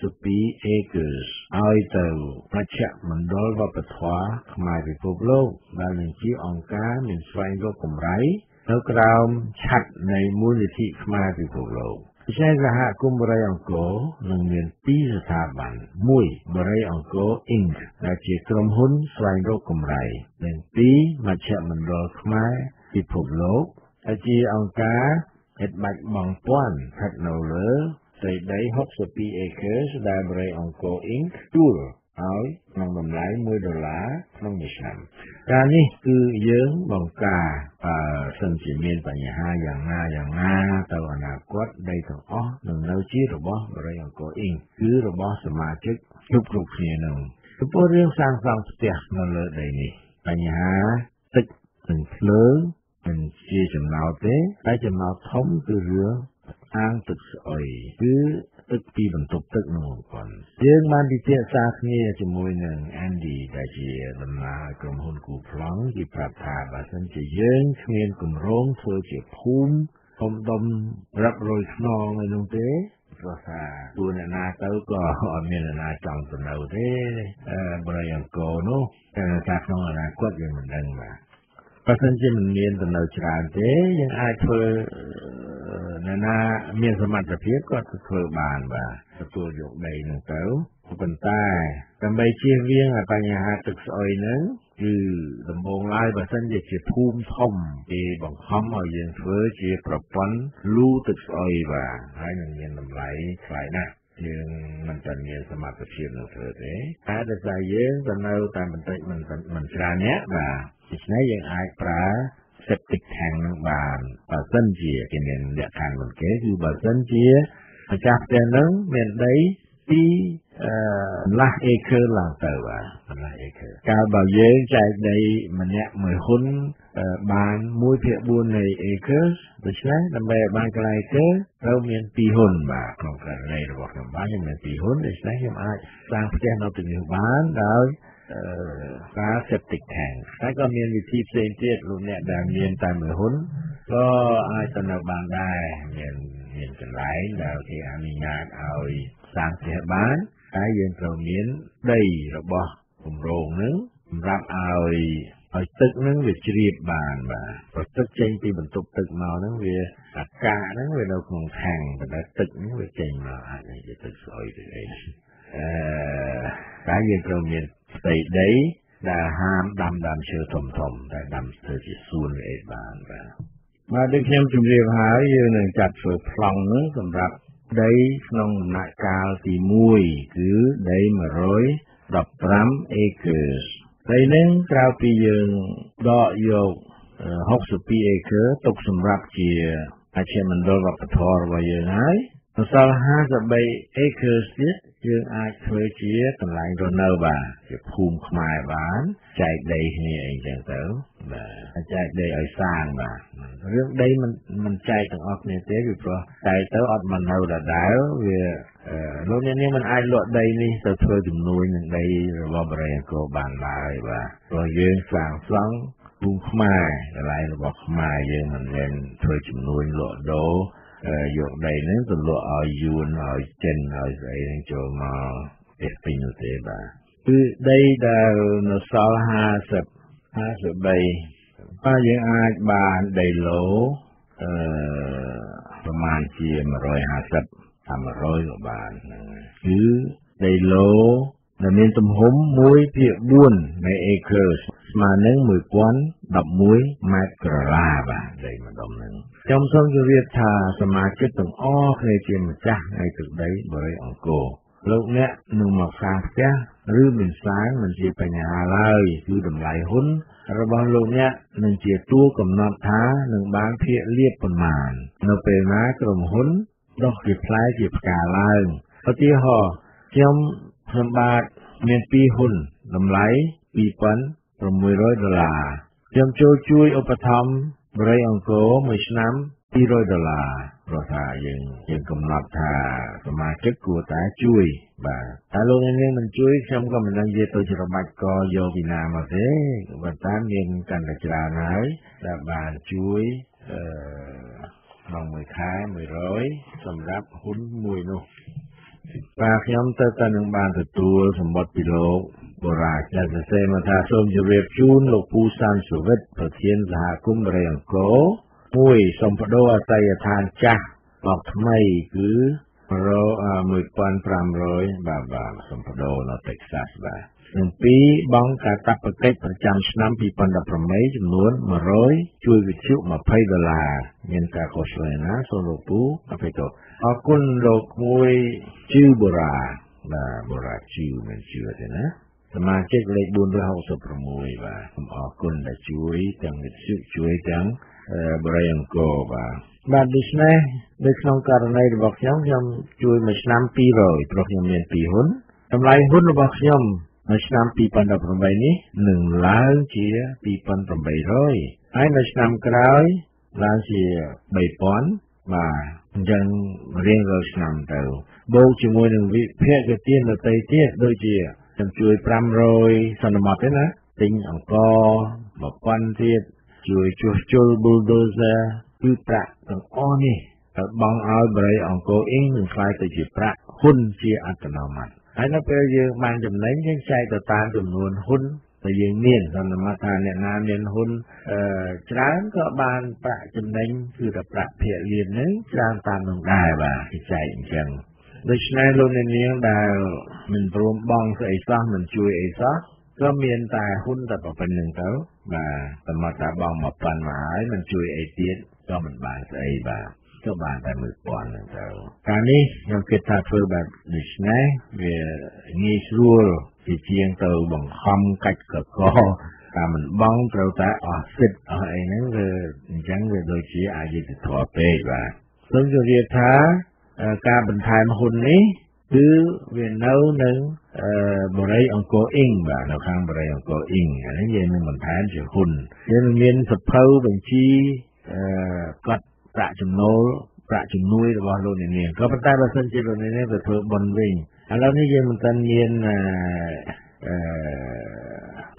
62 acres ឲ្យទៅមជ្ឈមណ្ឌលវប្បធម៌ខ្មែរពិភពលោកដែលនឹងជាអង្គការមានស្វែងរកកម្រៃនៅក្រោមឆ័ត្រនៃមូលនិធិខ្មែរពិភពលោកវិស័យសហគមន៍បរិយអង្គរនឹងមាន2ស្ថាប័ន1បរិយអង្គរ Inc ដែលជាក្រុមហ៊ុនស្វែងរកកម្រៃនិង2មជ្ឈមណ្ឌលខ្មែរពិភពលោកដែលជាអង្គការឥតបាច់បង់ពន្ធស្ថិតនៅលើផ្ទៃដី62 acres ដែលបរិយអង្គរ Inc ជួលឲ្យក្នុងតម្លៃ$1ក្នុងមួយឆ្នាំការនេះគឺយើងបង្ការសិនជាមានបញ្ហាយ៉ាងណាទៅអនាគតដីទាំងអស់នឹងនៅជារបស់បរិយអង្គរ Inc គឺរបស់សមាជិកគ្រប់គ្នានឹងចំពោះរឿងសាងសង់ផ្ទះនៅលើដីនេះបញ្ហាទឹកនិងភ្លើងមិនជាចំណោទទេតែចំណោទធំគឺរឿងអាងទឹកស្អុយគឺទឹកពីបន្ទប់ទឹកនោះបងយើងបានពិភាក្សាគ្នាជាមួយនឹង Andy ដែលជាដំណើរក្រុមហ៊ុនគូប្លង់គេប្រាប់ថាបើសិនជាយើងគ្មានគម្រោងធ្វើជាភូមិធំដុំរឹករយខ្នងឯនោះទេព្រោះថាទូអ្នកណាទៅក៏អត់មានអ្នកណាចង់ទៅនៅទេបរិយអង្គរនោះតែថាក្នុងអនាគតយើងមិនដឹងបាទបើសិនជាមិនមានទៅនៅច្រើនទេយើងអាចធ្វើអ្នកណាមានសមត្ថភាពក៏ធ្វើបានបាទទទួលយកដីនោះទៅប៉ុន្តែដើម្បីជៀសវាងបញ្ហាទឹកស្អុយហ្នឹងគឺដំបូងឡើយបើសិនជាភូមិធំគេបង្ខំឲ្យយើងធ្វើជាប្រព័ន្ធលូទឹកស្អុយបាទហើយនឹងមានតម្លៃថ្លៃណាស់យើងមិនទាន់មានសមត្ថភាពនឹងធ្វើទេតែដោយសារយើងទៅនៅតាមបន្តិចមិនច្រើនអ្នកបាទដូច្នេះយើងអាចប្រើ septic tank នឹងបានបើសិនជាគេមានលក្ខខណ្ឌមិនគេគឺបើសិនជាម្ចាស់ផ្ទះនឹងមានដីពី1 acre ឡើងទៅបាទ1 acre កាលបើយើងចែកដីម្នាក់មួយហ៊ុនបាន1/4នៃ acre ដូច្នេះដើម្បីឲ្យបានកន្លែងacre ត្រូវមាន2ហ៊ុនបាទក្នុងករណីរបស់ខ្ញុំបានខ្ញុំមាន2ហ៊ុនដូច្នេះខ្ញុំអាចសាងផ្ទះនៅទីនេះបានដោយការសេពតិកខាងហើយក៏មានវិធីផ្សេងទៀតលោកអ្នកដែលមានតែមួយហ៊ុនក៏អាចទៅនៅបានដែរមានកន្លែងដែលគេអនុញ្ញាតឲ្យសាងផ្ទះបានហើយយើងត្រូវមានដីរបស់គម្រោងហ្នឹងសម្រាប់ឲ្យទឹកហ្នឹងវាជ្រាបបានបាទព្រោះទឹកចេញពីបន្ទប់ទឹកមកហ្នឹងវាអាកាសហ្នឹងវានៅក្នុងខាងប៉ុន្តែទឹកហ្នឹងវាចេញមកអាចជាទឹកស្អុយទៅអីតែយើងត្រូវមានផ្ទៃដីដែលហាមដាំដើមឈើធំតែដាំធ្វើជាសួនអីបានបាទដូចខ្ញុំជម្រាបហើយយើងនឹងចាត់ធ្វើប្លង់ហ្នឹងសម្រាប់ដីក្នុងដំណាក់កាលទី1គឺដី115 acres ដីហ្នឹងក្រៅពីយើងដកយក62 acre ទុកសម្រាប់ជាអជ្ឈមណ្ឌលវប្បធម៌របស់យើងហើយសល់53 acres ទៀតយើងអាចធ្វើជាកន្លែងរស់នៅបានជាភូមិខ្មែរបានចែកដីគ្នាអីចឹងទៅបាទចែកដីឲ្យសាងបាទរឿងដីមិនចែកទាំងអស់គ្នាទេពីព្រោះចែកទៅអត់មកនៅដដែលវាលោកអ្នកនាងមិនអាចលក់ដីនេះទៅធ្វើជំនួយនឹងដីរបស់បរិយាអង្គរបានឡើយបាទព្រោះយើងសាងសង់ភូមិខ្មែរកន្លែងរបស់ខ្មែរយើងមិនមែនធ្វើជំនួយលក់ដូរយកដីហ្នឹងទៅលក់ឲ្យយួនឲ្យចិនឲ្យស្អីហ្នឹងចូលមកពេញពេញនោះទេបាទគឺដីដែលនៅសល់53បាទយើងអាចបានដីឡូប្រមាណជា150តាម100ក៏បានគឺដីឡូដែលមានទំហំ 1/4 នៃ acres ស្មើនឹង1011 ម៉ែត្រក្រឡាបាទដីម្ដុំហ្នឹងខ្ញុំសូមជម្រាបថាសមាជិកទាំងអស់គ្នាជាម្ចាស់នៃទឹកដីបរិយាអង្គរលោកអ្នកនឹងមកសាងផ្ទះឬមិនសាងមិនជាបញ្ហាឡើយគឺតម្លៃហ៊ុនរបស់លោកអ្នកនឹងជាតួកំណត់ថានឹងបានភាគលាភប៉ុន្មាននៅពេលណាក្រុមហ៊ុនដុះជាផ្លែជាផ្កាឡើងឧទាហរណ៍ខ្ញុំបាទមាន2ហ៊ុនតម្លៃ$2,600ខ្ញុំចូលជួយឧបត្ថម្ភបរិយាអង្គរមួយឆ្នាំ$200ព្រោះថាយើងកំណត់ថាសមាជិកគួរតែជួយបាទតែលោកអ្នកនាងមិនជួយខ្ញុំក៏មិនដឹងនិយាយទៅច្របាច់កយកពីណាមកទេប៉ុន្តែមានកាន់តែច្រើនហើយដែលបានជួយក្នុងមួយខែ100សម្រាប់ហ៊ុនមួយនោះបាទខ្ញុំទៅតែនឹងបានទទួលសម្បត្តិពីលោកបូរ៉ាដែលសរសេរមកថាសូមជម្រាបជូនលោកពូសានសុវិតប្រធានសហគមន៍បរិយាអង្គរ1សូមបដូរអាសយដ្ឋានចាស់មកថ្មីគឺ1500បាទសូមបដូរនៅ Texas បាទនិង2បង់កាតព្វកិច្ចប្រចាំឆ្នាំ2018ចំនួន100ជួយវិទ្យុ$20មានការខុសឆ្គងណាសូមលោកពូអភ័យទោសអរគុណលោកមួយជឺបូរ៉ាបាទបូរ៉ាជឺមិនជឿទេណាសមាជិកលេខ466បាទសូមអរគុណដែលជួយទាំងវិទ្យុជួយទាំងបរិយាអង្គរបាទដូច្នេះនៅក្នុងករណីរបស់ខ្ញុំជួយមួយឆ្នាំ200ព្រោះខ្ញុំមាន2ហ៊ុនតម្លៃហ៊ុនរបស់ខ្ញុំនៅឆ្នាំ2018នេះនឹងឡើងជា$2,800ហើយនៅឆ្នាំក្រោយឡើងជា$3,000បាទអញ្ចឹងរៀងរាល់ឆ្នាំទៅបូកជាមួយនឹងវិភាគទានដទៃទៀតដូចជាខ្ញុំជួយ500សន្មតទេណាទិញអង្គ1000ទៀតជួយជួសជុល bulldozer គឺប្រាក់ទាំងអស់នេះទៅបង់ឲ្យបរិយាអង្គរអ៊ីងនឹងខ្លាយទៅជាប្រាក់ហ៊ុនជាអត្តនោម័តហើយនៅពេលយើងបានចំណេញយើងចែកទៅតាមចំនួនហ៊ុនដែលយើងមានសន្មតថាអ្នកណាមានហ៊ុនច្រើនក៏បានប្រាក់ចំណេញគឺតែប្រាក់ភាគលាភហ្នឹងច្រើនតាមនឹងដែរបាទគេចែកអញ្ចឹងដូច្នេះលោកអ្នកនាងដែលមិនព្រមបង់ស្អីសោះមិនជួយអីសោះក៏មានតែហ៊ុនតែប៉ុណ្្នឹងទៅបាទសម្រាប់តែបង់1000មកហើយមិនជួយអីទៀតក៏មិនបានស្អីបាទក៏បានតែ1000ហ្នឹងទៅកាលនេះខ្ញុំគិតថាធ្វើបែបនេះណាវាងាយស្រួលជាជាងទៅបង្ខំកាច់កកតែមិនបង់ត្រូវតែអស់សិទ្ធអស់អីហ្នឹងវាអញ្ចឹងវាដូចជាអយុត្តិធម៌ពេកបាទសូមជម្រាបថាការបន្ថែមហ៊ុននេះគឺវានៅនឹងបរិយាអង្គរអ៊ីងបាទនៅខាងបរិយាអង្គរអ៊ីងអានេះយើងនឹងបន្ថែមជាហ៊ុនយើងមានសភៅបញ្ជីកត់ប្រាក់ចំណូលប្រាក់ជំនួយរបស់លោកអ្នកនាងក៏ប៉ុន្តែបើសិនជាលោកអ្នកនាងទៅធ្វើបុណ្យវិញឥឡូវនេះយើងមិនទាន់មាន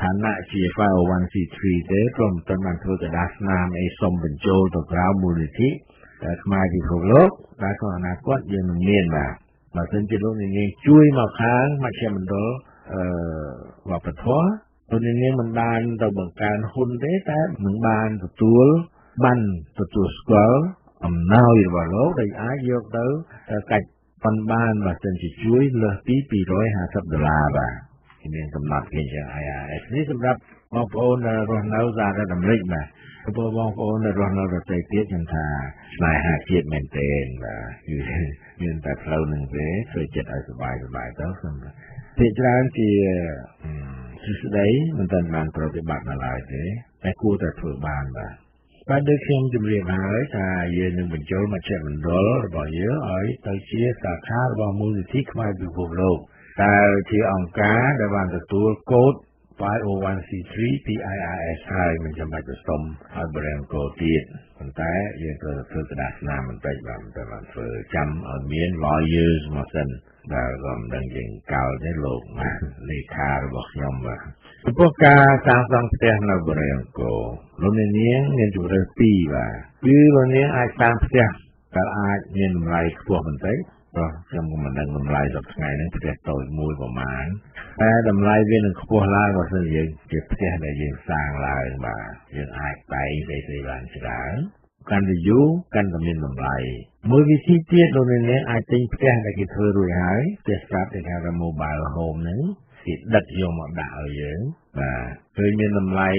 ឋានៈជា 501c3 ទេព្រមទាំងបានធ្វើកដាស្នាមអីសុំបញ្ចូលទៅក្រៅមូលនិធិខ្មែរពិភពលោកតែក្នុងអនាគតយើងនឹងមានបាទបើសិនជាលោកនាងជួយមកខាងមជ្ឈមណ្ឌលវប្បធម៌លោកនាងមិនបានទៅបង្កើនហ៊ុនទេតែនឹងបានទទួលស្គាល់អំណោយរបស់លោកដែលអាចយកទៅកាច់ប៉ុនបានបើសិនជាជួយលើសពី$250បាទមានកំណត់គេយ៉ាង IRS នេះសម្រាប់បងប្អូនដែលរស់នៅសហរដ្ឋអាមេរិកបាទព្រោះបងប្អូនដែលរស់នៅប្រទេសទៀតខ្ញុំថាស្នេហាជាតិមែនទែនបាទគឺមានតែផ្លូវនឹងទេធ្វើចិត្តឲ្យសប្បាយទៅសម្រាប់ភាគច្រើនជាសួស្ដីមិនទាន់បានប្រតិបត្តិនៅឡើយទេតែគួរតែធ្វើបានបាទដូចខ្ញុំជម្រាបហើយថាយើងនឹងបញ្ចូលមជ្ឈមណ្ឌលរបស់យើងឲ្យទៅជាសាខារបស់មូលនិធិខ្មែរពិភពលោកដែលជាអង្គការដែលបានទទួលកូដ 501c3 ពី IRS ហើយមិនចាំបាច់ទៅសុំឲ្យបរិយាកោទៀតប៉ុន្តែយើងត្រូវធ្វើកដាស្នាមបន្តិចបាទតែបានធ្វើចាំឲ្យមាន lawyers មកសិនដែលក៏មិនដឹងយើងកោតទេលោកលេខារបស់ខ្ញុំបាទចំពោះការសាងសង់ផ្ទះនៅបរិយាកោលោកនាងមានជម្រើស2បាទគឺលោកនាងអាចសាងផ្ទះដែលអាចមានតម្លៃខ្ពស់បន្តិចព្រោះខ្ញុំក៏មិនដឹងតម្លៃសប្តាហ៍ថ្ងៃហ្នឹងផ្ទះតូចមួយប្រហែលតែតម្លៃវានឹងខ្ពស់ឡើងបើសិនយើងជាផ្ទះដែលយើងសាងឡើងបាទយើងអាចបែងផ្សេងៗបានច្រើនកាន់តែយូរកាន់តែមានតម្លៃមួយវិធីទៀតលោកនាងអាចទិញផ្ទះដែលគេធ្វើរួចហើយផ្ទះស្រាប់ដែលហៅថា mobile home ហ្នឹងគេដិតយកមកដាក់ឲ្យយើងបាទឃើញមានតម្លៃ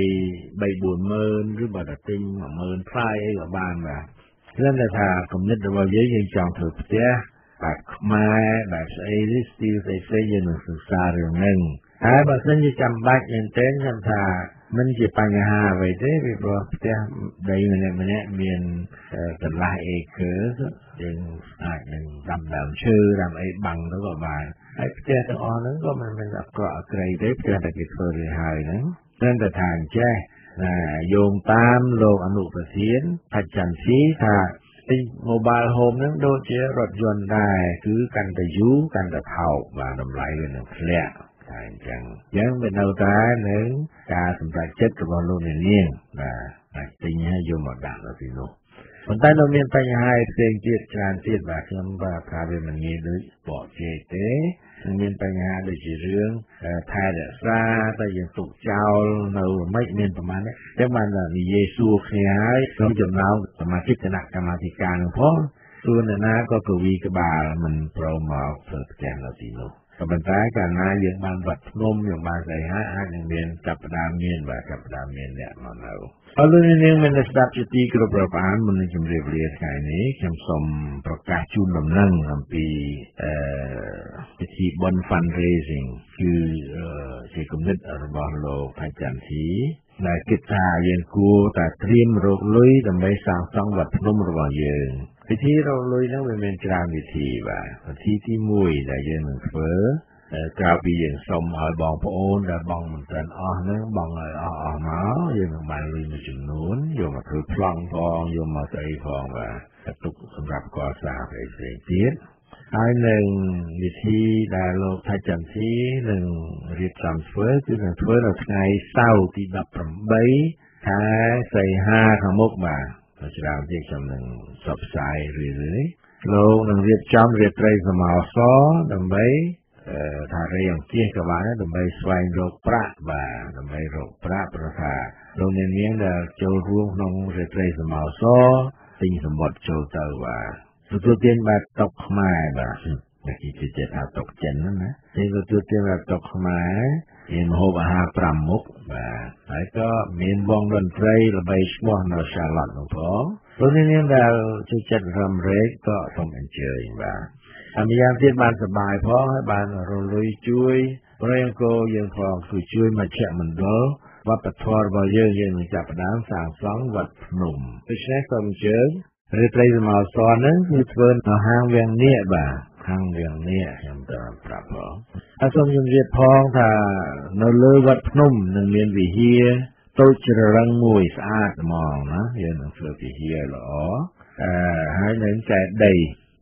3-4 ម៉ឺនឬបើតែទិញ 10000 ផ្លាយអីក៏បានបាទគ្រាន់តែថាគំនិតរបស់យើងចង់ធ្វើផ្ទះបែបខ្មែរបែបស្អីនេះស្ទីលផ្សេងៗយើងនឹងសិក្សារឿងហ្នឹងហើយបើសិនជាចាំបាច់មែនទែនខ្ញុំថាមិនជាបញ្ហាអ្វីទេពីព្រោះផ្ទះដីម្នាក់មានកន្លះអេឃើយើងអាចនឹងដាំដើមឈើដាំអីបាំងទៅក៏បានហើយផ្ទះទាំងអស់ហ្នឹងក៏មិនមែនអាក្រក់អាក្រៃទេផ្ទះតែគេធ្វើរួចហើយហ្នឹងតែថាអញ្ចេះយោងតាមលោកអនុប្រធានផាច់ចន្ទធីថាទី mobile home ហ្នឹងដូចជារថយន្តដែរគឺកាន់តែយូរកាន់តែថោកបាទតម្លៃវានឹងធ្លាក់តែអញ្ចឹងវានៅតែនឹងការសម្រេចចិត្តរបស់លោកនាងបាទអាចទិញហើយយកមកដាក់នៅទីនោះប៉ុន្តែនៅមានបញ្ហាផ្សេងទៀតច្រើនទៀតបាទខ្ញុំបាទថាវាមិនងាយដូចបកជេកទេមានបញ្ហាដូចជារឿងថែរក្សាតែយើងទុកចោលនៅមិនមានប្រមាណទេចឹងបាននិយាយសួរគ្នាហើយក្នុងចំណោមសមាជិកគណៈកម្មាធិការនឹងផងសួរអ្នកណាក៏កវីក្បាលមិនព្រមមកធ្វើផ្ទះនៅទីនោះក៏ប៉ុន្តែកាលណាយើងបានវត្តភ្នំយើងបានស្អីហើយអាចនឹងមានចាប់ផ្ដើមមានអ្នកមកនៅអរលោកនាងមានស្ដាប់ជាទីគោរពរាប់អានមុននឹងជម្រាបលាថ្ងៃនេះខ្ញុំសូមប្រកាសជូនដំណឹងអំពីពិធីបុណ្យ fundraising គឺជាគំនិតរបស់លោកផាច់ចន្ទធីដែលគិតថាយើងគួរតែត្រៀមរកលុយដើម្បីសាងសង់វត្តភ្នំរបស់យើងពិធីរកលុយហ្នឹងវាមានច្រើនវិធីបាទវិធីទី1ដែលយើងនឹងធ្វើក្រៅពីយើងសុំឲ្យបងប្អូនដែលបងមិនទាន់អស់ហ្នឹងបងឲ្យអស់មកយើងនឹងបានលុយមួយចំនួនយកមកធ្វើប្លង់ផងយកមកស្អីផងបាទទុកសម្រាប់កសាងផ្សេងទៀតហើយនឹងវិធីដែលលោកផាច់ចន្ទធីនឹងរៀបចំធ្វើគឺនឹងធ្វើនៅថ្ងៃសៅរ៍ទី18ខែសីហាខាងមុខបាទច្រើនទៀតខ្ញុំនឹងផ្សព្វផ្សាយរឿយៗលោកនឹងរៀបចំរាត្រីសមោសរដើម្បីថារៃអង្គាសក៏បានដើម្បីស្វែងរកប្រាក់បាទដើម្បីរកប្រាក់ព្រោះថាលោកអ្នកនាងដែលចូលរួមក្នុងរាត្រីសមោសរទិញសម្បត្តិចូលទៅបាទទទួលទានបែបតុកខ្មែរបាទតែគេជឿថាតុកចិនណាគេទទួលទានបែបតុកខ្មែរមានម្ហូបអាហារ5មុខបាទហើយក៏មានវងតន្ត្រីល្បីឈ្មោះនៅ Charlotte នោះផងលោកអ្នកនាងដែលចូលចិត្តរំលែកក៏សូមអញ្ជើញបាទហើយម្យ៉ាងទៀតបានសប្បាយផងហើយបានរលុយជួយប្រយអង្គយើងផងគឺជួយមជ្ឈមណ្ឌលវប្បធម៌របស់យើងនឹងចាប់ផ្ដើមសាងសង់វត្តភ្នំដូច្នេះសូមអញ្ជើញរាត្រីសមោសរហ្នឹងគឺធ្វើនៅហាងវាំងនៀកបាទខាងវាំងនៀកខ្ញុំទៅប្រាប់ផងហើយសូមជម្រាបផងថានៅលើវត្តភ្នំនឹងមានវិហារតូចជ្ររឹងមួយស្អាតហ្មងណាយើងនឹងធ្វើវិហារល្អហើយនឹងចែកដី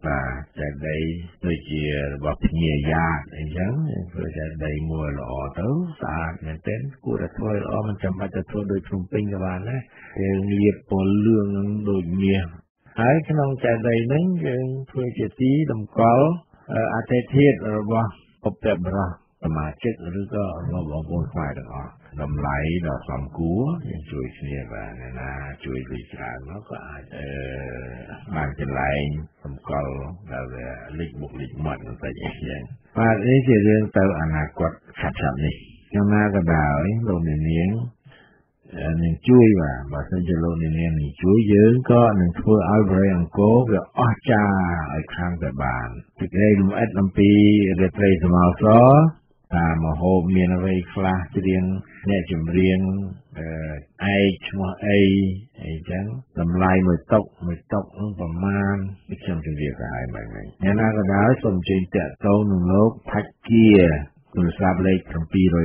ចែកដីដូចជារបស់ភ្ញាយ៉ាតអីចឹងធ្វើចែកដីមួយល្អទៅស្អាតមែនទែនគួរតែធ្វើល្អមិនចាំបាច់ទៅធ្វើដូចភ្នំពេញក៏បានដែរយើងលាបពណ៌លឿងនឹងដូចមាសហើយក្នុងចែកដីហ្នឹងយើងធ្វើជាទីតម្កល់អតិថិរបស់ឧបបរៈសមាជិកឬក៏របស់បងប្អូនខ្មែរទាំងអស់តម្លៃដ៏សមគួរយើងជួយគ្នាបានណាជួយលុយច្រើនមកក៏អាចបានកន្លែងសម្គាល់ដែលលេខមុខលេខមាត់បន្តិចអីចឹងបាទនេះជារឿងទៅអនាគតឆាប់ៗនេះយ៉ាងណាក៏ដោយលោកនាងនឹងជួយបាទបើសិនជាលោកនាងនឹងជួយយើងក៏នឹងធ្វើឲ្យបរិយាអង្គរវាអស្ចារ្យឲ្យខាងតែបានពីក្តីលំអិតអំពីរាត្រីសមោសរតាមមហូបមានអ្វីខ្លះច្រៀងអ្នកចម្រៀងឯកឈ្មោះអីចឹងតម្លៃមួយតុកនោះប្រមាណខ្ញុំជម្រាបទៅហើយបែបនេះយ៉ាងណាក៏ដោយសូមអញ្ជើញតាក់ទងនឹងលោកថាច់គាទូរស័ព្ទលេខ704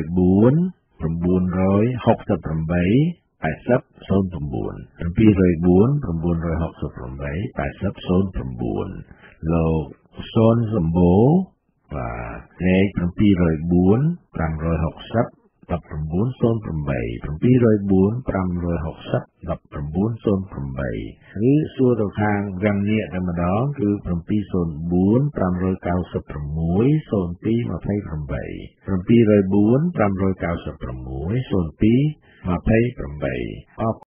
968 លោកសូនសម្បូរបាទលេខ704 560 1908 ឬសួរទៅខាងរំងាកតែម្ដងគឺ704 596 0228 704 596 0228